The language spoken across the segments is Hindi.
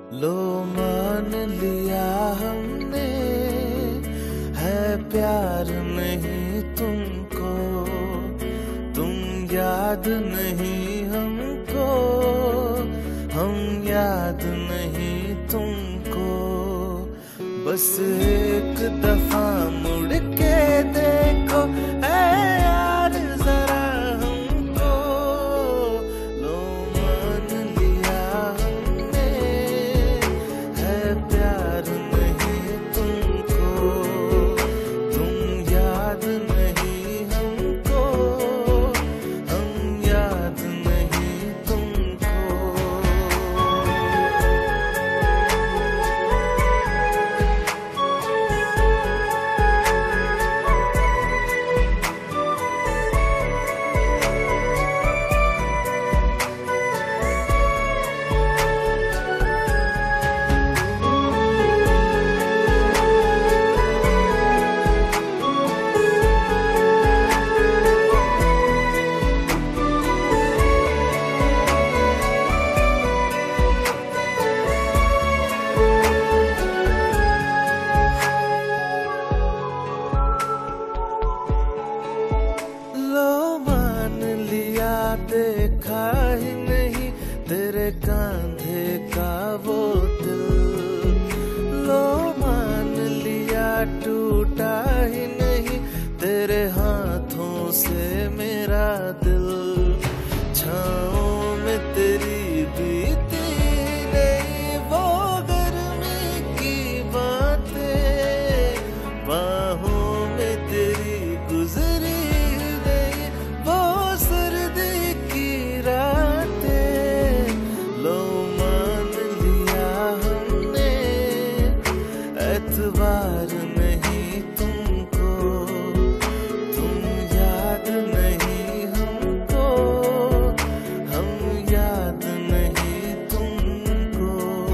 लो मान लिया हमने, है प्यार नहीं तुमको, तुम याद नहीं हमको, हम याद नहीं तुमको। बस एक दफा मुड़ के देखो ऐ यार जरा हमको। लो मान लिया हमने, है प्यार नहीं तुमको, तुम याद नहीं हमको, हम याद नहीं तुमको। लो मान लिया देखा ही नहीं तेरे कांधे का वो दिल, लो मान लिया टूटा ही नहीं तेरे हाथों से मेरा दिल। छाँव में तेरी बीती नहीं वो गर्मी की बातें, बाहों में तेरी गुजरी एतबार नहीं तुमको, तुम याद नहीं हमको, हम याद नहीं तुमको।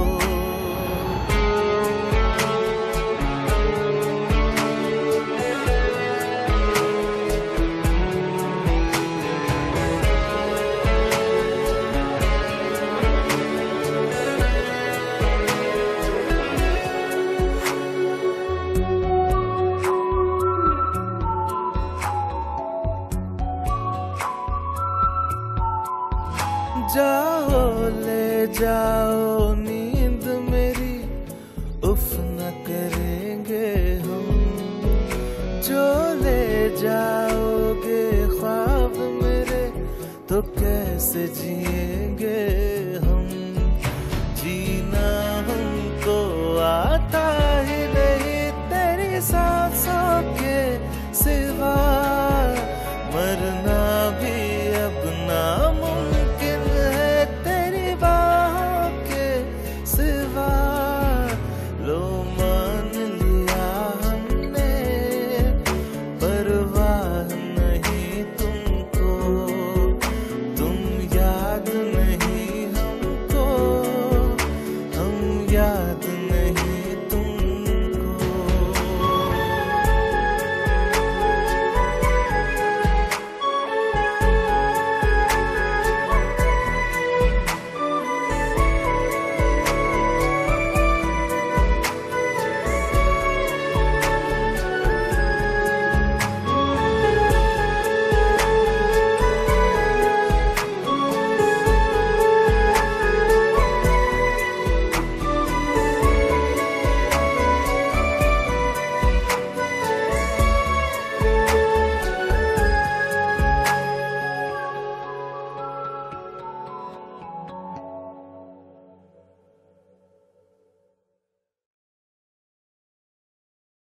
जाओ ले जाओ नींद मेरी, उफ न करेंगे हम, जो ले जाओगे ख्वाब मेरे तो कैसे जिएंगे हम।